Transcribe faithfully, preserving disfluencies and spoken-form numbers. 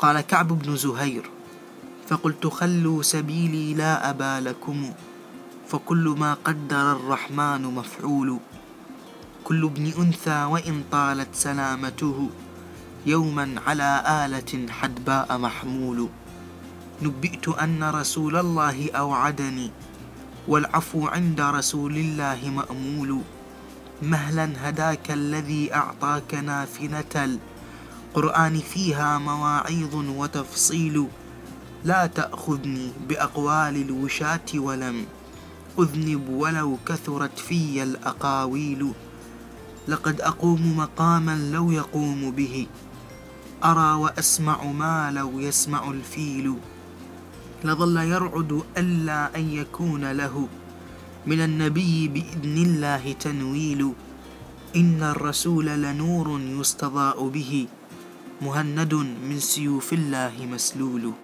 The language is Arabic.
قال كعب بن زهير: فقلت خلوا سبيلي لا أبا لكم، فكل ما قدر الرحمن مفعول. كل ابن أنثى وإن طالت سلامته، يوما على آلة حدباء محمول. نبئت أن رسول الله أوعدني، والعفو عند رسول الله مأمول. مهلا هداك الذي أعطاك نافنة القرآن فيها مواعيظ وتفصيل. لا تأخذني بأقوال الوشاة ولم أذنب ولو كثرت في الأقاويل. لقد أقوم مقاما لو يقوم به، أرى وأسمع ما لو يسمع الفيل. لظل يرعد ألا أن يكون له من النبي بإذن الله تنويل. إن الرسول لنور يستضاء به، مهند من سيوف الله مسلول.